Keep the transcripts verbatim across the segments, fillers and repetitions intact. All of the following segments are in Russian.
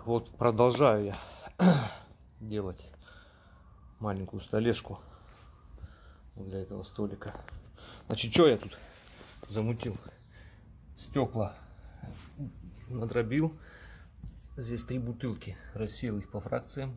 Вот продолжаю я делать маленькую столешку для этого столика. Значит, что я тут замутил? Стекла надробил. Здесь три бутылки. Рассеял их по фракциям.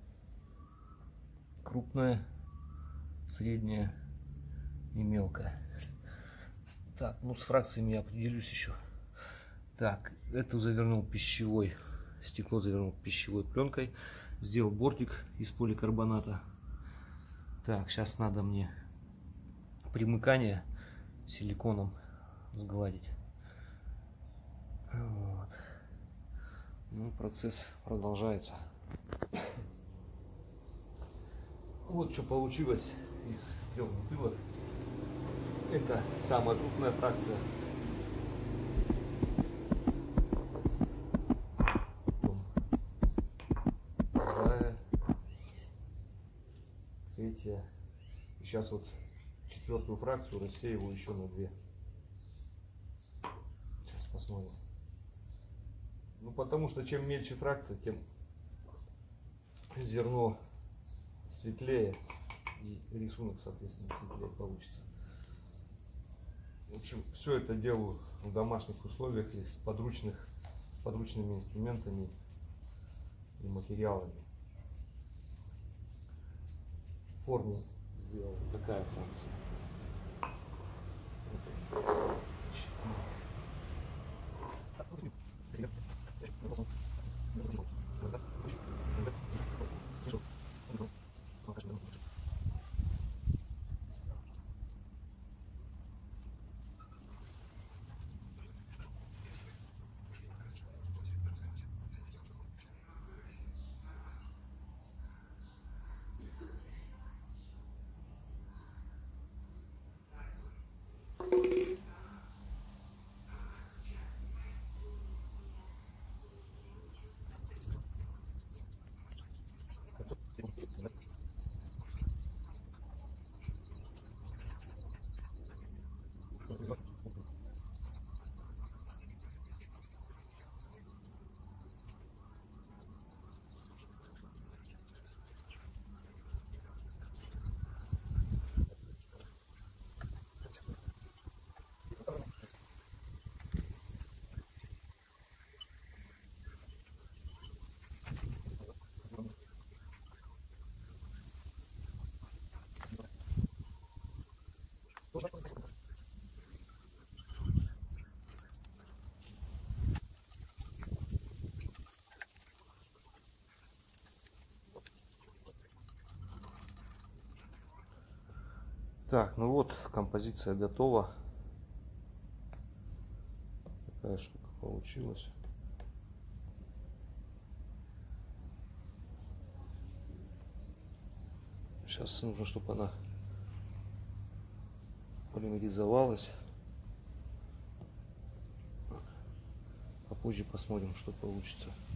Крупная, средняя и мелкая. Так, ну с фракциями я определюсь еще. Так, эту завернул пищевой, стекло завернул пищевой пленкой. Сделал бортик из поликарбоната. Так, сейчас надо мне примыкание силиконом сгладить. Вот. Ну, процесс продолжается. Вот что получилось из трех бутылок. Это самая крупная фракция. Вторая, третья. И сейчас вот четвертую фракцию рассеиваю еще на две. Сейчас посмотрим. Ну, потому что чем мельче фракция, тем зерно светлее и рисунок, соответственно, светлее получится. В общем, все это делаю в домашних условиях и с подручных, с подручными инструментами и материалами. В форме сделал вот такая фракция. Так, ну вот, композиция готова. Такая штука получилась. Сейчас нужно, чтобы она полимеризовалась. А позже посмотрим, что получится.